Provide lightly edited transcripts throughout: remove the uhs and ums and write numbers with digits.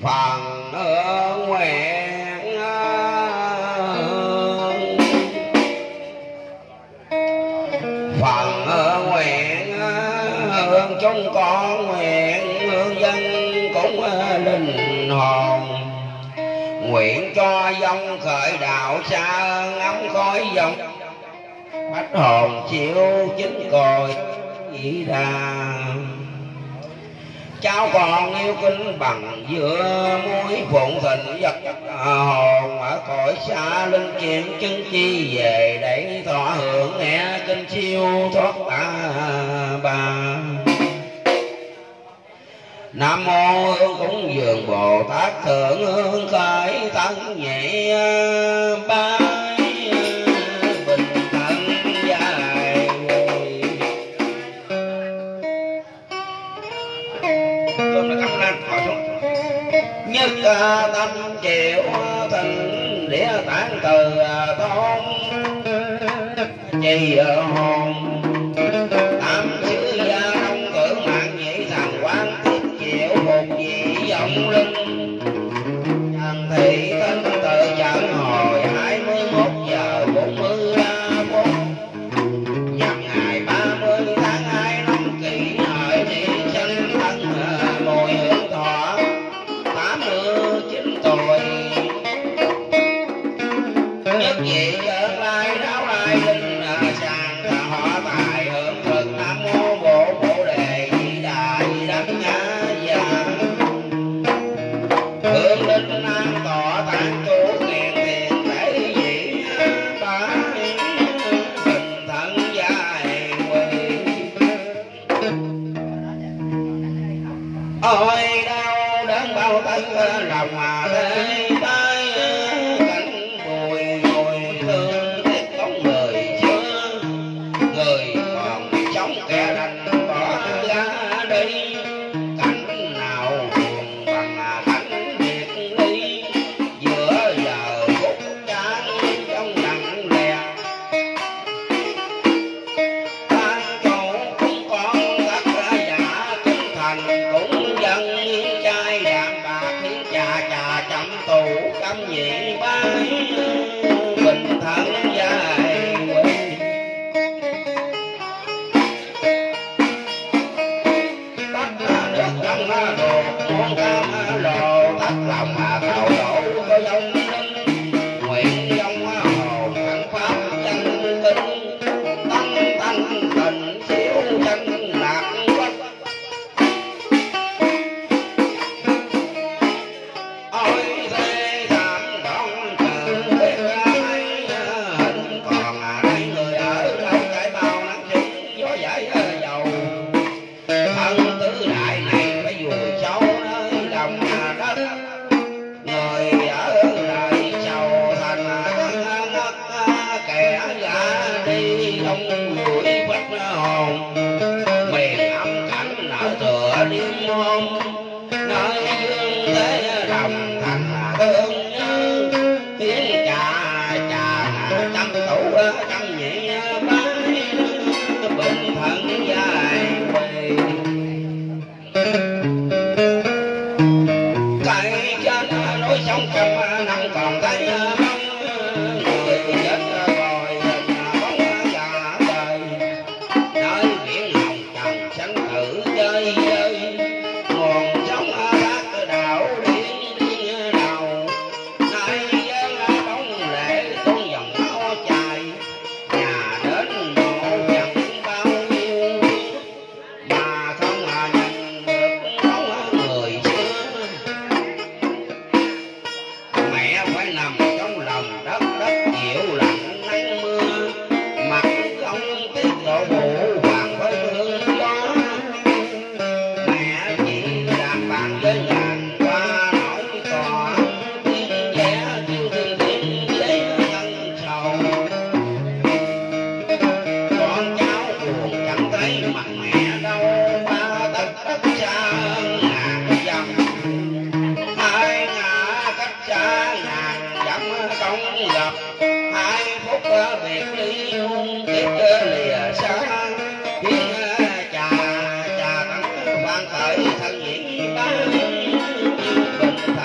phần nguyện phần nguyện chúng con nguyện dân cũng linh hồn nguyện cho dòng khởi đạo xa ngắm khói dòng bách hồn chiếu chính cội vị đà cháu còn yêu kinh bằng giữa muối phụng thịnh vật hồn ở cõi xa linh chuyển chứng chi về để thọ hưởng nghe kinh siêu thoát bà Nam mô hương cúng dường Bồ Tát thượng hương khởi tân nhị bái bình thân dài cơm đã cắm lên khỏi xuống nhất tâm chịu tình địa tán từ tôn trì hồn tam chữ gia đông cử mạng nhị thần quan một vị vọng linh nhân thị tinh tự trận hồi 21 giờ 43 phút nhằm ngày 30 tháng 2 năm Kỷ Hợi niên sinh thân mùi hưởng thọ 89 tuổi nhất vị vợ lai đáo lai linh sàng họ tài hưởng thực Nam mô Bồ Đề Di Đà Di Đảnh Nhã hương linh an tọa tạng chủ kiền thiền thể vị bái bình thân dài quỳ ôi đau đớn bao tất lòng mà thế tay cảnh bùi ngồi thương tiếc có người chưa người còn chống kẻ đành bỏ ra đi cảnh nào buồn bằng cảnh biệt ly giữa giờ phút chán trong lặng lẽ tan chỗ cũng còn tất giả kinh thành cũng dân trai đạm bạc hiến trà trà chậm tù cam nhị bái bình thân dài quỳ nước trong đồ muôn cam lồ tắt lòng mà cầu đổ có dòng linh nguyện dòng hồn thắng pháp danh linh tăng tăng tình siêu chân lạc quách ôi thế thảm đón trừ biết ai hình còn đây người ở đâu cái bao nắng chứng gió giải dầu thân tứ đại này phải vùi sâu nơi lòng đất người ở đời sầu thành kẻ ra đi ông đuổi quách hồn miền âm cảnh nở tựa đêm hôm nơi dương thế đồng thành thương nhớ tiếng trà trà trăm tủ trăm nhị bái bình thân dài quỳ cày trên núi sông cầm năm còn thấy bóng người chết rồi bóng già đời nơi biển hồng trần sanh tử chơi chơi nguồn sống thác đảo điên điên đầu nơi với bóng lệ tuôn dòng máu chảy nhà đến mộ chẳng bao nhiêu mà không nhận được bóng người xưa mẹ phải nằm trong lòng đất đất chịu lạnh nắng mưa mặt không tiết lộ bộ hoàng với hương gió mẹ chỉ làm bạn với ngàn qua nỗi cò tiếng vẽ chiêu thương tiếng với ngân sầu con cháu buồn chẳng thấy mặt mẹ đâu ba tất đất xa ngàn dặm hai ngã cách xa ngàn dặm không gặp hai phút biệt ly muôn kiếp lìa xa tiếng trà trà tắng vang khởi thân nhị bái bình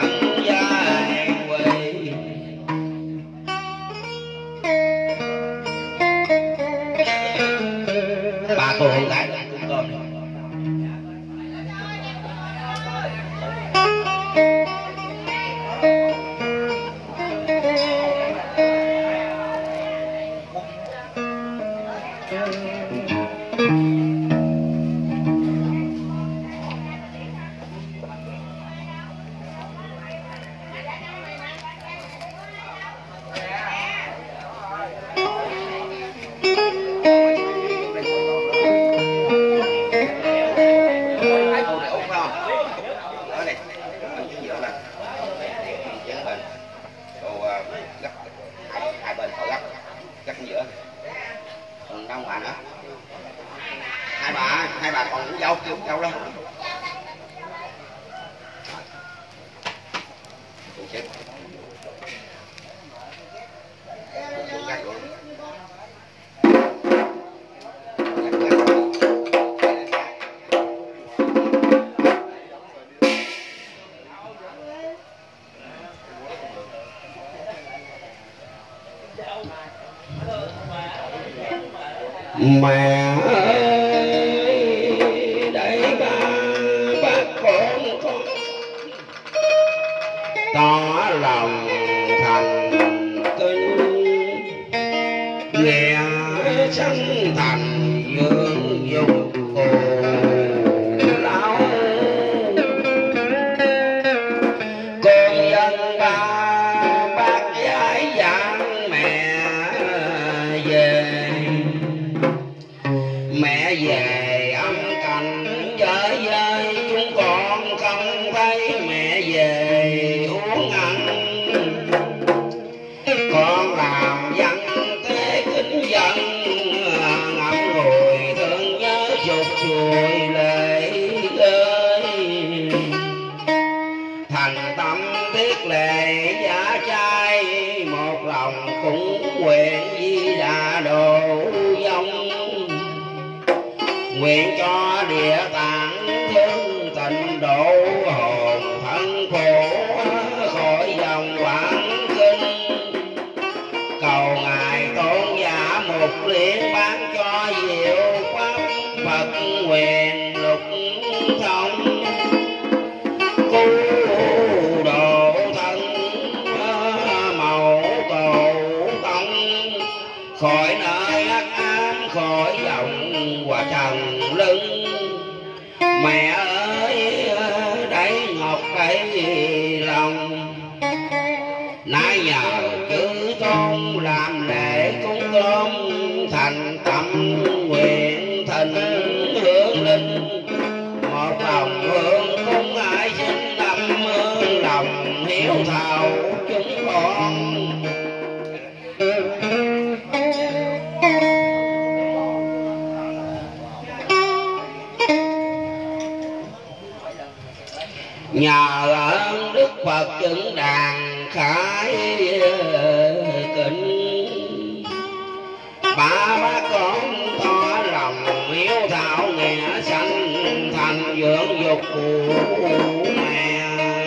Mẹ ơi đây bác con tỏ lòng thành kính, nghe chân thành dương dục lão con dân ba bác giải giảng mẹ về. Mẹ về âm cành chơi với chúng con không thấy mẹ về uống ăn. Con làm văn tế kính dân ngậm ngùi thương nhớ chụp chùi lệ ơi. Thành tâm thiết lệ giả trai một lòng cũng nguyện Di Đà độ vong. Nguyện cho địa tạng thương tình độ hồn thân khổ khỏi dòng quảng kinh. Cầu ngài tôn giả Mục Liên ban cho diệu pháp Phật nguyện lục thông. Cứu độ thân màu tổ tông khỏi nơi ác ám khỏi dòng hòa trần lưng. Mẹ ơi đẩy ngọc đẩy lòng nãy nhờ chữ tôn làm lễ cúng cơm thành tâm nguyện thịnh hương linh. Một lòng hương cúng ai xin năm hương lòng hiếu thảo chúng con. Nhờ ơn Đức Phật chứng đàn khải kính, ba bác con to lòng hiếu thảo nghĩa sanh thành dưỡng dục của mẹ.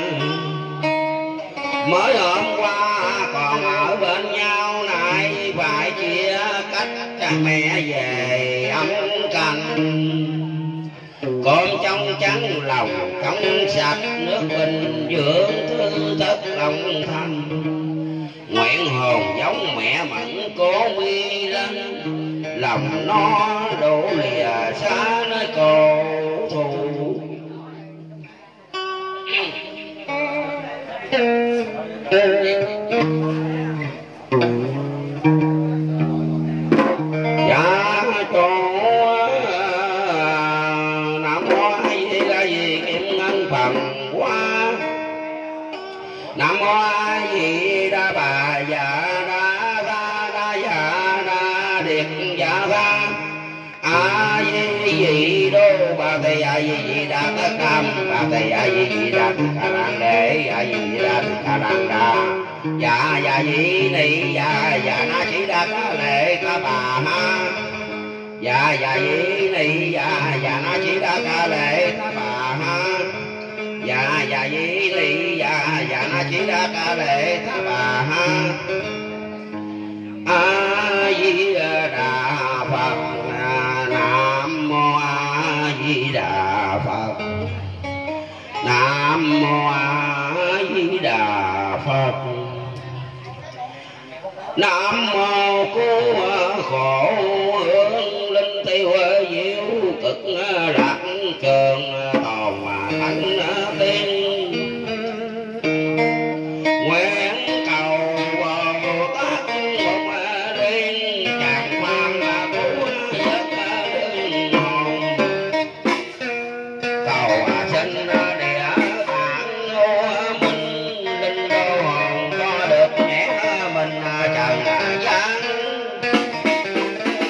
Mới hôm qua còn ở bên nhau nay phải chia cách mẹ về âm canh. Con trong trắng lòng trong sạch nước bình dưỡng thư thất lòng thanh. Nguyện hồn giống mẹ mẫn cố mi lên lòng nó đổ lìa xa nơi cổ thù. Dạ con phần quá Nam Mô A Di Đà Bà Dạ Đa Đa Đa Dạ Đa Điệt Dạ Đa A Di Đô Bà Thầy A Di Đà Tất Cam Bà Thầy A Di Đà Ca Đàn Đế A Di Đà Ca Đàn Đà Dạ Dạ Di Ni Dạ Dạ Na Chỉ Đà Ca Lệ Ca Bà Ha Dạ Dạ Di Ni Dạ Dạ Na Chỉ Đà Ca Lệ Ca Bà Ha Dạ Dạ Di Ni Dạ Dạ Na Chỉ Đà Ca Lệ Tha Bà Ha. A Di Đà Phật. Nam Mô A Di Đà Phật. Nam Mô A Di Đà Phật. Nam Mô Cứu Khổ Hương Linh Tiêu Diệu Cực Lạc Trường Tồn Thánh Tiên. Nguyện cầu Bồ Tát một riêng tràng quan cứu giấc linh hồn. Cầu xin địa tạng ngô minh linh đô hồn có được nhẹ mình trần gian.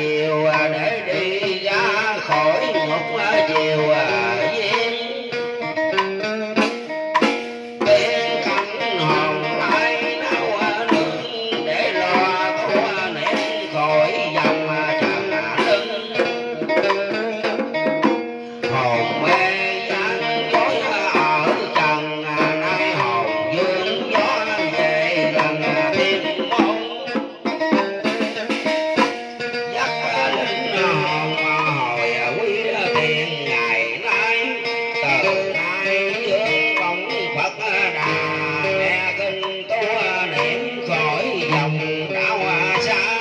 diều để đi ra khỏi một chiều viên tiếng cánh hòn ai nấu nướng để lo thua nén khỏi dòng chạm lưng hồn mê gian dối ở trần nay hồn dương gió về gần thiên môn dắt linh hồn hồi quy tiền ngày nay từ nay dương bóng Phật đà nghe kinh tu niệm khỏi dòng đạo xa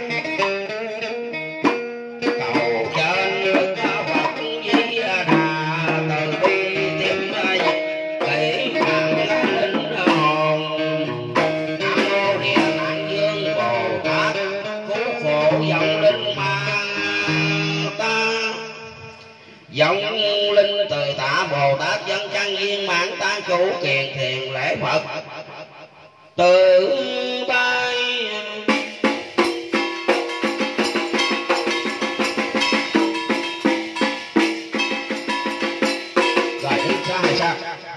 cầu trên đức Phật Di Đà từ bi tiếp kỹ càng linh hồn Nam mô Địa Tạng Dương Bồ Tát cứu khổ dòng linh ma ta dòng linh từ tạ Bồ Tát dân trang viên mãn tán chủ kiền thiền lễ Phật từ bay rồi đi xa hay sao